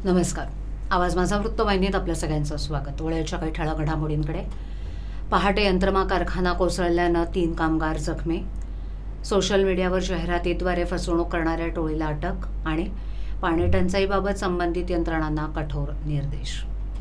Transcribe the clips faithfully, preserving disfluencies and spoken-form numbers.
नमस्कार. आवाज माझा वृत्तवाहिनीत आपल्या सगळ्यांचं स्वागत. वळ्याच्या काही ठळक घडामोडींकडे. पहाटे यंत्रमा कारखाना कोसळल्यानं तीन कामगार जखमी. सोशल मीडियावर जाहिरातीद्वारे फसवणूक करणाऱ्या टोळीला अटक. आणि पाणी टंचाईबाबत संबंधित यंत्रणांना कठोर निर्देश.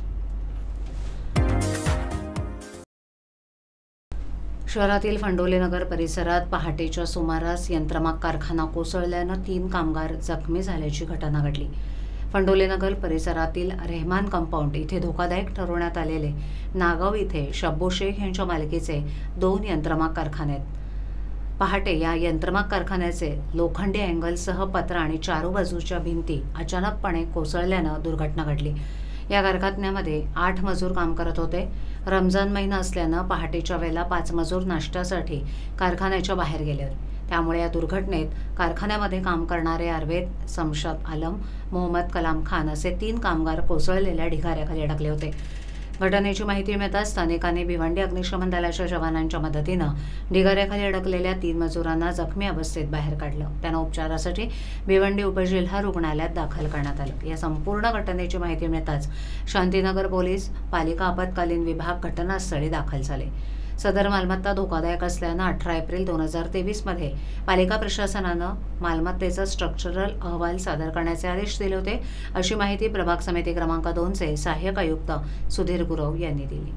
शहरातील फंडोलेनगर परिसरात पहाटेच्या सुमारास यंत्रमाग कारखाना कोसळल्यानं तीन कामगार जखमी झाल्याची घटना घडली. फंडोलेनगर परिसरातील रेहमान कंपाऊंड इथे धोकादायक ठरवण्यात आलेले नागाव इथे शब्बो शेख यांच्या मालकीचे दोन यंत्रमाग कारखाने आहेत. पहाटे या यंत्रमाग कारखान्याचे लोखंडी अँगलसह पत्र आणि चारू बाजूच्या भिंती अचानकपणे कोसळल्यानं दुर्घटना घडली. या कारखान्यामध्ये आठ मजूर काम करत होते. रमजान महिना असल्यानं पहाटेच्या वेळेला पाच मजूर नाश्त्यासाठी कारखान्याच्या बाहेर गेले. त्यामुळे या दुर्घटनेत कारखान्यामध्ये काम करणारे आर्वेद, शमशाद आलम, मोहम्मद कलाम खान असे तीन कामगार कोसळलेल्या ढिगाऱ्याखाली अडकले होते. घटनेची माहिती मिळताच स्थानिकांनी भिवंडी अग्निशमन दलाच्या जवानांच्या मदतीनं ढिगाऱ्याखाली अडकलेल्या तीन मजुरांना जखमी अवस्थेत बाहेर काढलं. त्यांना उपचारासाठी भिवंडी उपजिल्हा रुग्णालयात दाखल करण्यात आलं. या संपूर्ण घटनेची माहिती मिळताच शांतीनगर पोलीस, पालिका आपत्कालीन विभाग घटनास्थळी दाखल झाले. सदर मालमत्ता धोकादायक असल्यानं अठरा एप्रिल दोन हजार तेवीसमध्ये पालिका प्रशासनानं मालमत्तेचा स्ट्रक्चरल अहवाल सादर करण्याचे आदेश दिले होते, अशी माहिती प्रभाग समिती क्रमांक दोनचे सहाय्यक आयुक्त सुधीर गुरव यांनी दिली.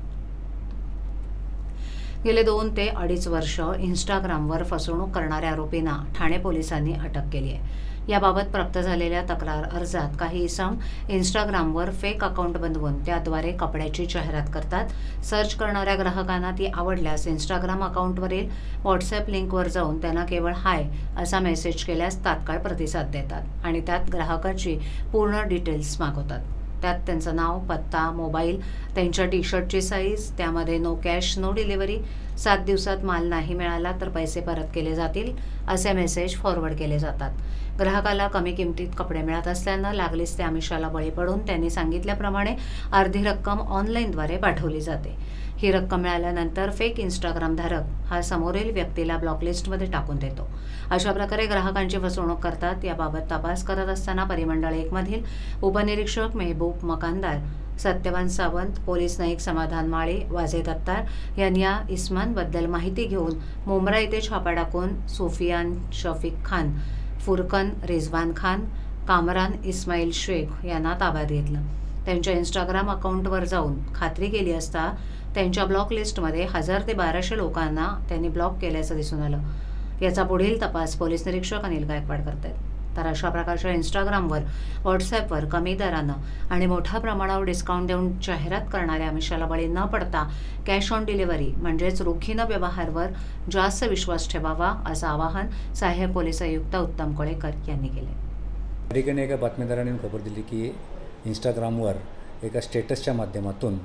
गेले दोन ते अडीच वर्ष इंस्टाग्रामवर फसवणूक करणाऱ्या आरोपींना ठाणे पोलिसांनी अटक केली आहे. याबाबत प्राप्त झालेल्या तक्रार अर्जात काही इसम इंस्टाग्रामवर फेक अकाउंट बनवून त्याद्वारे कपड्याची जाहिरात करतात. सर्च करणाऱ्या ग्राहकांना ती आवडल्यास इंस्टाग्राम अकाउंटवरील व्हॉट्सॲप लिंकवर जाऊन त्यांना केवळ हाय असा मेसेज केल्यास तात्काळ प्रतिसाद देतात आणि त्यात ग्राहकाची पूर्ण डिटेल्स मागवतात. त्यात त्यांचं नाव, पत्ता, मोबाईल, त्यांच्या टी शर्टची साईज, त्यामध्ये नो कॅश नो डिलिव्हरी, सात दिवसात माल नाही मिळाला तर पैसे परत केले जातील असे मेसेज फॉरवर्ड केले जातात. ग्राहकाला कमी किमतीत कपडे मिळत असल्यानं लागलीच त्या आमिषाला बळी पडून त्यांनी सांगितल्याप्रमाणे अर्धी रक्कम ऑनलाईनद्वारे पाठवली जाते. ही रक्कम मिळाल्यानंतर फेक इंस्टाग्राम धारक हा समोरील व्यक्तीला ब्लॉकलिस्टमध्ये टाकून देतो. अशा प्रकारे ग्राहकांची फसवणूक करतात. याबाबत तपास करत असताना परिमंडळ एक मधील उपनिरीक्षक मेहबूब मकानदार, सत्यवान सावंत, पोलीस नाईक समाधान माळे, वाजे दत्तार यांनी या इस्मांबद्दल माहिती घेऊन मुंब्रा येथे छापा टाकून सुफियान शफीक खान, फुरकन रिजवान खान, कामरान इस्माईल शेख यांना ताब्यात घेतलं. त्यांच्या इंस्टाग्राम अकाउंटवर जाऊन खात्री केली असता त्यांच्या ब्लॉक लिस्टमध्ये हजार ते बाराशे लोकांना त्यांनी ब्लॉक केल्याचं दिसून आलं. याचा पुढील तपास पोलीस निरीक्षक अनिल गायकवाड करत आहेत. तर अशा प्रकारच्या इंस्टाग्रामवर, व्हॉट्सॲपवर कमी दरानं आणि मोठ्या प्रमाणावर डिस्काउंट देऊन जाहिरात करणाऱ्या आमिषाला बळी न पडता कॅश ऑन डिलिव्हरी म्हणजेच रोखीनं व्यवहारवर जास्त विश्वास ठेवावा, असं आवाहन सहाय्यक पोलीस आयुक्त उत्तम कोळेकर यांनी केले. या ठिकाणी एका बातमीदाराने खबर दिली की इंस्टाग्रामवर एका स्टेटसच्या माध्यमातून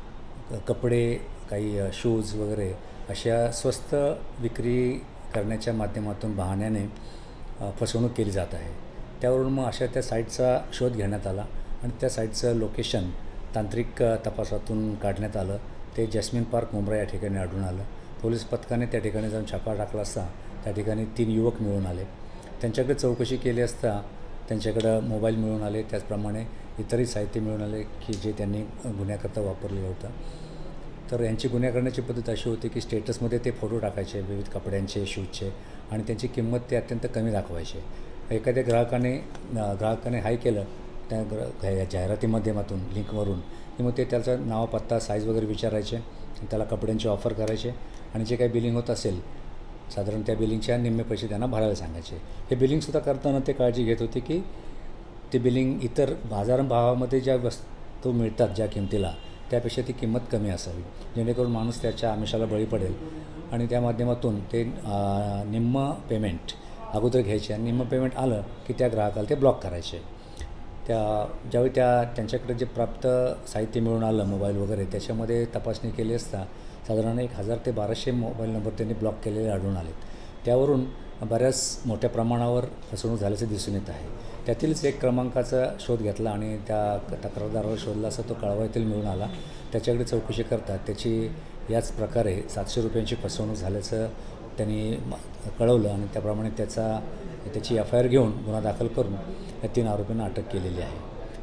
कपडे, काही शूज वगैरे अशा स्वस्त विक्री करण्याच्या माध्यमातून बहाण्याने फसवणूक केली जात आहे. त्यावरून मग अशा त्या साईटचा शोध घेण्यात आला आणि त्या साईटचं लोकेशन तांत्रिक तपासातून काढण्यात आलं. ते जॅस्मिन पार्क मुंब्रा या ठिकाणी आढळून आलं. पोलीस पथकाने त्या ठिकाणी जाऊन छापा टाकला असता त्या ठिकाणी तीन युवक मिळून आले. त्यांच्याकडे चौकशी केली असता त्यांच्याकडं मोबाईल मिळून आले, त्याचप्रमाणे इतरही साहित्य मिळून आले की जे त्यांनी गुन्ह्याकरता वापरलेलं होतं. तर यांची गुन्हा करण्याची पद्धत अशी होती की स्टेटसमध्ये ते फोटो टाकायचे विविध कपड्यांचे, शूजचे, आणि त्यांची किंमत ते अत्यंत कमी दाखवायचे. एखाद्या ग्राहकाने ग्राहकाने हाय केलं त्या ग्र जाहिराती माध्यमातून लिंकवरून की मग ते त्याचं नाव, पत्ता, साईज वगैरे विचारायचे, त्याला कपड्यांची ऑफर करायचे आणि जे काही बिलिंग होत असेल साधारण त्या बिलिंगच्या निम्मे पैसे त्यांना भरायला सांगायचे. हे बिलिंगसुद्धा करताना ते काळजी घेत होते की ते बिलिंग इतर बाजारभावामध्ये ज्या वस्तू मिळतात ज्या किमतीला त्यापेक्षा ती किंमत कमी असावी, जेणेकरून माणूस त्याच्या आमिषाला बळी पडेल आणि त्या माध्यमातून ते निम्म पेमेंट अगोदर घ्यायचे आणि निम्म पेमेंट आलं की त्या ग्राहकाला ते ब्लॉक करायचे. त्या ज्यावेळी त्या त्यांच्याकडे जे प्राप्त साहित्य मिळून आलं मोबाईल वगैरे त्याच्यामध्ये तपासणी केली असता साधारण एक हजार ते बाराशे मोबाईल नंबर त्यांनी ब्लॉक केलेले आढळून आलेत. त्यावरून बऱ्याच मोठ्या प्रमाणावर फसवणूक झाल्याचं दिसून येत आहे. त्यातीलच एक क्रमांकाचा शोध घेतला आणि त्या तक्रारदारावर शोधला असता तो कळवा येथील मिळून आला. त्याच्याकडे चौकशी करतात त्याची याच प्रकारे सातशे रुपयांची फसवणूक झाल्याचं त्यांनी कळवलं आणि त्याप्रमाणे त्याचा त्याची एफ आय आर घेऊन गुन्हा दाखल करून या तीन आरोपींना अटक केलेली आहे.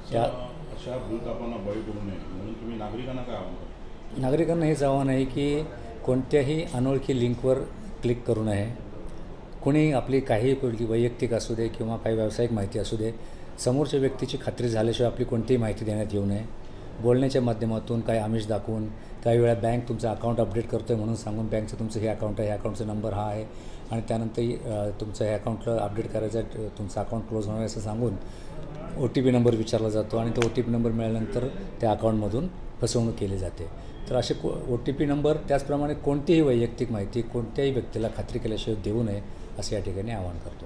त्या अशा भूलथापांना बळी पडू नये म्हणून तुम्ही नागरिकांना काय आवाहन करता? नागरिकांना हेच आव्हान आहे की कोणत्याही अनोळखी लिंकवर क्लिक करू नये. कोणी आपली काही वैयक्तिक असू दे किंवा काही व्यावसायिक माहिती असू दे, समोरच्या व्यक्तीची खात्री झाल्याशिवाय आपली कोणतीही माहिती देण्यात येऊ नये. बोलण्याच्या माध्यमातून काही आमिष दाखवून, काही वेळा बँक तुमचं अकाउंट अपडेट करतो आहे म्हणून सांगून बँकचं तुमचं हे अकाउंट आहे, ह्या अकाउंटचा नंबर हा आहे आणि त्यानंतर तुमचं हे अकाउंटला अपडेट करायचं आहे, तुमचं अकाउंट क्लोज होणार असं सांगून ओ टी पी नंबर विचारला जातो आणि तो ओ टी पी नंबर मिळाल्यानंतर त्या अकाउंटमधून फसवणूक केली जाते. तर असे को ओ टी पी नंबर त्याचप्रमाणे कोणतीही वैयक्तिक माहिती कोणत्याही व्यक्तीला खात्री केल्याशिवाय देऊ नये असं या ठिकाणी आवाहन करतो.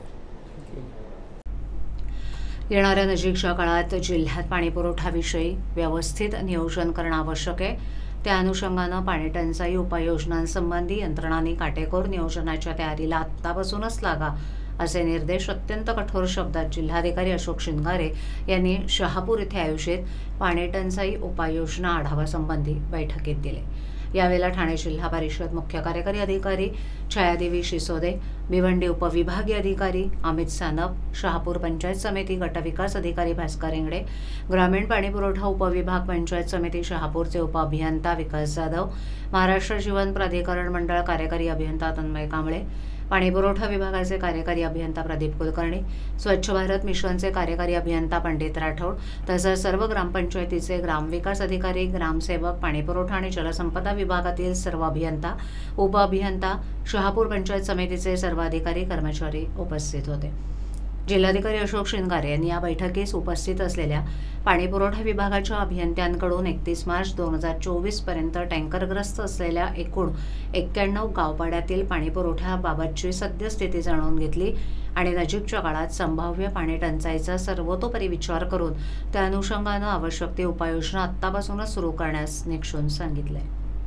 येणाऱ्या नजीकच्या काळात जिल्ह्यात पाणीपुरवठाविषयी व्यवस्थित नियोजन करणं आवश्यक आहे. त्या अनुषंगानं पाणी टंचाई उपाययोजनांसंबंधी यंत्रणांनी काटेकोर नियोजनाच्या तयारीला आत्तापासूनच लागा असे निर्देश अत्यंत कठोर शब्दात जिल्हाधिकारी अशोक शिंगारे यांनी शहापूर येथे आयोजित पाणी टंचाई उपाययोजना आढावा संबंधी बैठकीत दिले. यावेळेला ठाणे जिल्हा परिषद मुख्य कार्यकारी अधिकारी छायादेवी शिसोदे, भिवंडी उपविभागीय अधिकारी अमित सानप, शहापूर पंचायत समिती गटविकास अधिकारी भास्कर इंगडे, ग्रामीण पाणीपुरवठा उपविभाग पंचायत समिती शहापूरचे उपअभियंता विकास जाधव, महाराष्ट्र जीवन प्राधिकरण मंडळ कार्यकारी अभियंता तन्मय कांबळे, पाणीपुरवठा विभागाचे कार्यकारी अभियंता प्रदीप कुलकर्णी, स्वच्छ भारत मिशनचे कार्यकारी अभियंता पंडित राठोड तसंच सर्व ग्रामपंचायतीचे ग्रामविकास अधिकारी, ग्रामसेवक, पाणीपुरवठा आणि जलसंपदा विभागातील सर्व अभियंता, उपअभियंता, शहापूर पंचायत समितीचे सर्व अधिकारी कर्मचारी उपस्थित होते. जिल्हाधिकारी अशोक शिंगारे यांनी या बैठकीस उपस्थित असलेल्या पाणीपुरवठा विभागाच्या अभियंत्यांकडून एकतीस मार्च दोन हजार चोवीस पर्यंत टँकरग्रस्त असलेल्या एकूण एक्क्याण्णव गावपाड्यातील पाणीपुरवठ्याबाबतची सद्यस्थिती जाणून घेतली आणि नजीकच्या काळात संभाव्य पाणी टंचाईचा सर्वतोपरी विचार करून त्या अनुषंगानं आवश्यक ती उपाययोजना आत्तापासूनच सुरू करण्यास निक्षून सांगितले.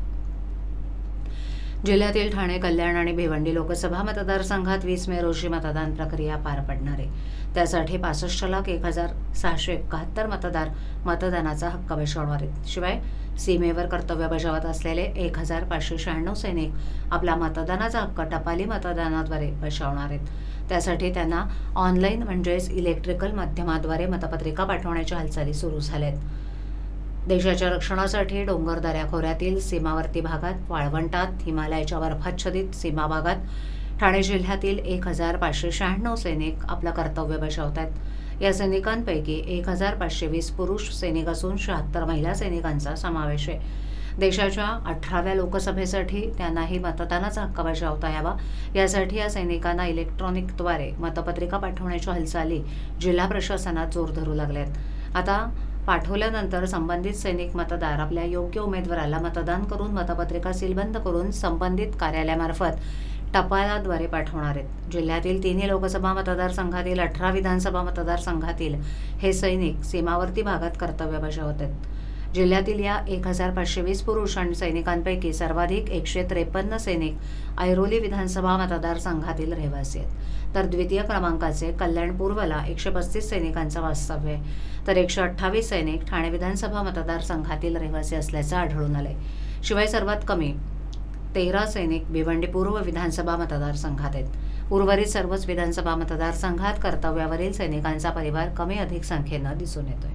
जिल्ह्यातील ठाणे, कल्याण आणि भिवंडी लोकसभा मतदारसंघात वीस मे रोजी मतदान प्रक्रिया पार पडणार आहे. त्यासाठी पासष्ट लाख एक हजार सहाशे एकाहत्तर मतदार मतदानाचा हक्क बजावणार आहेत. शिवाय सीमेवर कर्तव्य बजावत असलेले एक हजार पाचशे शहाण्णव सैनिक आपला मतदानाचा हक्क टपाली मतदानाद्वारे बजावणार आहेत. त्यासाठी त्यांना ऑनलाईन म्हणजेच इलेक्ट्रिकल माध्यमाद्वारे मतपत्रिका पाठवण्याच्या हालचाली सुरू झाल्या आहेत. देशाच्या रक्षणासाठी डोंगर दऱ्याखोऱ्यातील सीमावर्ती भागात, वाळवंटात, हिमालयाच्या बर्फाच्छादित सीमा भागात ठाणे जिल्ह्यातील एक हजार पाचशे शहाण्णव सैनिक आपलं कर्तव्य बजावतात. या सैनिकांपैकी एक हजार पाचशे वीस पुरुष सैनिक असून शहात्तर महिला सैनिकांचा समावेश आहे. देशाच्या अठराव्या लोकसभेसाठी त्यांनाही मतदानाचा हक्क बजावता यावा यासाठी या सैनिकांना इलेक्ट्रॉनिकद्वारे मतपत्रिका पाठवण्याच्या हालचाली जिल्हा प्रशासनात जोर धरू लागल्यात. आता पाठवल्यानंतर संबंधित सैनिक मतदार आपल्या योग्य उमेदवाराला मतदान करून मतपत्रिका सीलबंद करून संबंधित कार्यालयामार्फत टपालाद्वारे पाठवणार आहेत. जिल्ह्यातील तिन्ही लोकसभा मतदारसंघातील अठरा विधानसभा मतदारसंघातील हे सैनिक सीमावर्ती भागात कर्तव्य बजावत आहेत. जिल्ह्यातील या एक हजार पाचशे वीस पुरुष आणि सैनिकांपैकी सर्वाधिक एकशे त्रेपन्न सैनिक ऐरोली विधानसभा मतदारसंघातील रहिवासी आहेत. तर द्वितीय क्रमांकाचे कल्याण पूर्वला एकशे पस्तीस सैनिकांचं वास्तव्य आहे, तर एकशे अठ्ठावीस सैनिक ठाणे विधानसभा मतदारसंघातील रहिवासी असल्याचं आढळून आलंय. शिवाय सर्वात कमी तेरा सैनिक भिवंडी पूर्व विधानसभा मतदारसंघात आहेत. उर्वरित सर्वच विधानसभा मतदारसंघात कर्तव्यावरील सैनिकांचा परिवार कमी अधिक संख्येनं दिसून येतोय.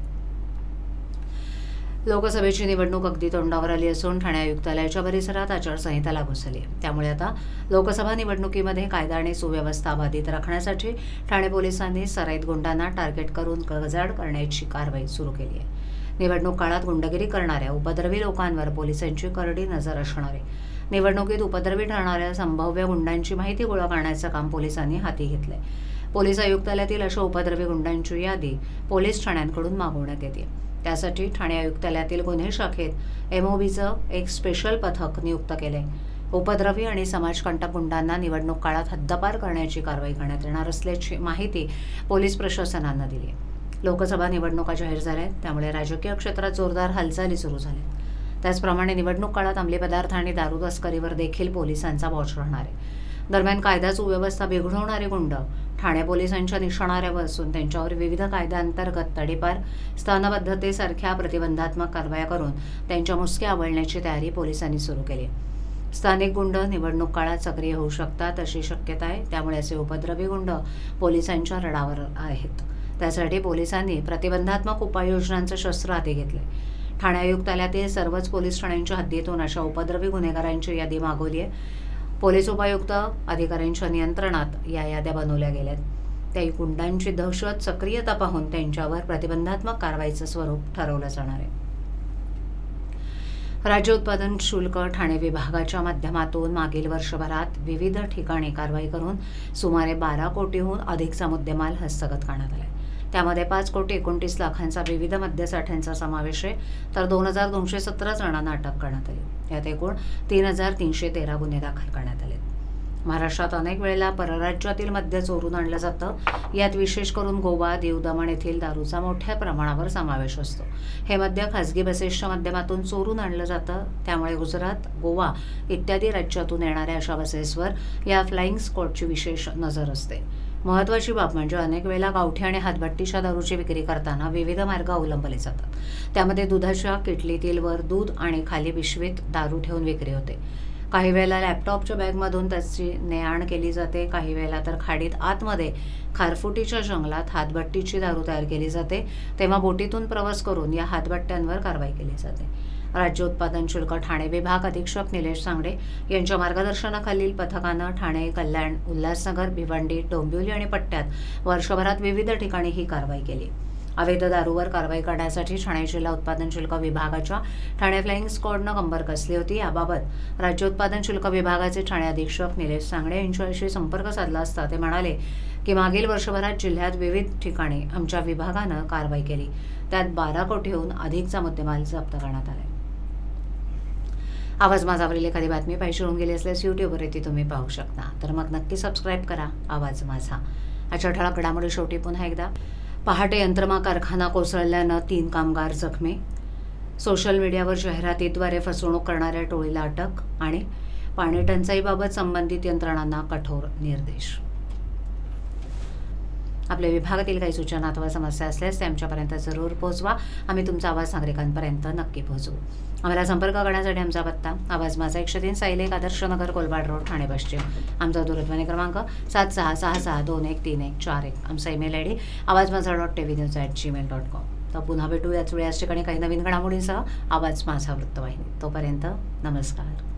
लोकसभेची निवडणूक अगदी तोंडावर आली असून ठाणे आयुक्तालयाच्या परिसरात आचारसंहिता लागू झाली आहे. त्यामुळे आता लोकसभा निवडणुकीमध्ये कायदा आणि सुव्यवस्था बाधित राखण्यासाठी ठाणे पोलिसांनी सराईत गुंडांना टार्गेट करून गजाआड करण्याची कारवाई सुरू केली आहे. निवडणूक काळात गुंडगिरी करणाऱ्या उपद्रवी लोकांवर पोलिसांची करडी नजर असणार आहे. निवडणुकीत उपद्रवी ठरणाऱ्या संभाव्य गुंडांची माहिती गोळा करण्याचं काम पोलिसांनी हाती घेतलंय. पोलीस आयुक्तालयातील अशा उपद्रवी गुंडांची यादी पोलीस ठाण्यांकडून मागवण्यात येते. त्यासाठी ठाणे आयुक्तालयातील गुन्हे शाखेत एमओबीचं एक स्पेशल पथक नियुक्त केलंय. उपद्रवी आणि समाजकंटक गुंडांना निवडणूक काळात हद्दपार करण्याची कारवाई करण्यात येणार असल्याची माहिती पोलीस प्रशासनानं दिली आहे. लोकसभा निवडणुका जाहीर झाल्या आहेत, त्यामुळे राजकीय क्षेत्रात जोरदार हालचाली सुरू झाल्या. त्याचप्रमाणे निवडणूक काळात अंमली पदार्थ आणि दारू तस्करीवर देखील पोलिसांचा वॉच राहणार आहे. दरम्यान कायदा सुव्यवस्था बिघडवणारे गुंड ठाणे पोलिसांच्या निशाणाऱ्यावर असून त्यांच्यावर विविध कायद्यांतर्गत तडीपार, स्थानबद्धतेसारख्या प्रतिबंधात्मक कारवाया करून त्यांच्या मुसक्या आवळण्याची तयारी पोलिसांनी सुरू केली आहे. स्थानिक गुंड निवडणूक काळात सक्रिय होऊ शकतात अशी शक्यता आहे. त्यामुळे असे उपद्रवी गुंड पोलिसांच्या रडावर आहेत. त्यासाठी पोलिसांनी प्रतिबंधात्मक उपाययोजनांचं शस्त्र हाती घेतले. ठाणे आयुक्तालयातील सर्वच पोलीस ठाण्यांच्या हद्दीतून अशा उपद्रवी गुन्हेगारांची यादी मागवली आहे. पोलीस उपायुक्त अधिकाऱ्यांच्या नियंत्रणात या याद्या बनवल्या गेल्यात. त्या गुंडांची दहशत, सक्रियता पाहून त्यांच्यावर प्रतिबंधात्मक कारवाईचं स्वरूप ठरवलं जाणार आहे. राज्य उत्पादन शुल्क ठाणे विभागाच्या माध्यमातून मागील वर्षभरात विविध ठिकाणी कारवाई करून सुमारे बारा कोटीहून अधिकचा मुद्देमाल हस्तगत करण्यात आला. त्यामध्ये पाच कोटी एकोणतीस लाखांचा विविध मद्यसाठ्यांचा समावेश आहे, तर दोन हजार दोनशे सतरा जणांना अटक करण्यात आली. यात एकूण तीन हजार तीनशे तेरा गुन्हे दाखल करण्यात आले. महाराष्ट्रात अनेक वेळेला परराज्यातील मद्य चोरून आणलं जातं. यात विशेष करून गोवा, दीव, दमण येथील दारूचा मोठ्या प्रमाणावर समावेश असतो. हे मद्य खासगी बसेसच्या माध्यमातून चोरून आणलं जातं. त्यामुळे गुजरात, गोवा इत्यादी राज्यातून येणाऱ्या अशा बसेसवर या फ्लाइंग स्क्वॉडची विशेष नजर असते. महत्त्वाची बाब म्हणजे अनेक वेळेला गावठी आणि हातभट्टीच्या दारूची विक्री करताना विविध मार्ग अवलंबले जातात. त्यामध्ये दुधाच्या किटलीतील वर दूध आणि खाली पिशवीत दारू ठेवून विक्री होते. काही वेळेला लॅपटॉपच्या बॅगमधून त्याची ने-आण केली जाते. काही वेळेला तर खाडीत आतमध्ये खारफुटीच्या जंगलात हातभट्टीची दारू तयार केली जाते. तेव्हा बोटीतून प्रवास करून या हातभट्ट्यांवर कारवाई केली जाते. राज्य उत्पादन शुल्क ठाणे विभाग अधीक्षक निलेश सांगडे यांच्या मार्गदर्शनाखालील पथकानं ठाणे, कल्याण, उल्हासनगर, भिवंडी, डोंबिवली आणि पट्ट्यात वर्षभरात विविध ठिकाणी ही कारवाई केली. अवैध दारूवर कारवाई करण्यासाठी ठाणे जिल्हा उत्पादन शुल्क विभागाच्या ठाणे फ्लाइंग स्क्वॉडनं कंबर कसली होती. याबाबत राज्य उत्पादन शुल्क विभागाचे ठाणे अधीक्षक निलेश सांगडे यांच्याशी संपर्क साधला असता ते म्हणाले की मागील वर्षभरात जिल्ह्यात विविध ठिकाणी आमच्या विभागानं कारवाई केली. त्यात बारा कोटीहून अधिकचा मुद्देमाल जप्त करण्यात आला. आवाज माझावरील एखादी बातमी पाहिजे होऊन गेली असल्यास यूट्यूबवर ती तुम्ही पाहू शकता. तर मग नक्की सबस्क्राईब करा आवाज माझा. अशा ठळक घडामोडी शेवटी पुन्हा एकदा. पहाटे यंत्रमा कारखाना कोसळल्यानं तीन कामगार जखमी. सोशल मीडियावर जाहिरातीद्वारे फसवणूक करणाऱ्या टोळीला अटक. आणि पाणी टंचाईबाबत संबंधित यंत्रणांना कठोर निर्देश. आपल्या विभागातील काही सूचना अथवा समस्या असल्यास ते आमच्यापर्यंत जरूर पोहोचवा. आम्ही तुमचा आवाज नागरिकांपर्यंत नक्की पोहोचवू. आम्हाला संपर्क करण्यासाठी आमचा पत्ता आवाज माझा एकशे तीन साईलेक आदर्श नगर कोलबाड रोड ठाणे पश्चिम. आमचा दूरध्वनी क्रमांक सात सहा सहा सहा दोन एक तीन एक चार एक. आमचा email I D Awaaz Maza dot T V news at Gmail dot com. तर पुन्हा भेटू याच वेळी याच ठिकाणी काही नवीन घडामोडींसह आवाज माझा वृत्तवाहिनी. तोपर्यंत नमस्कार.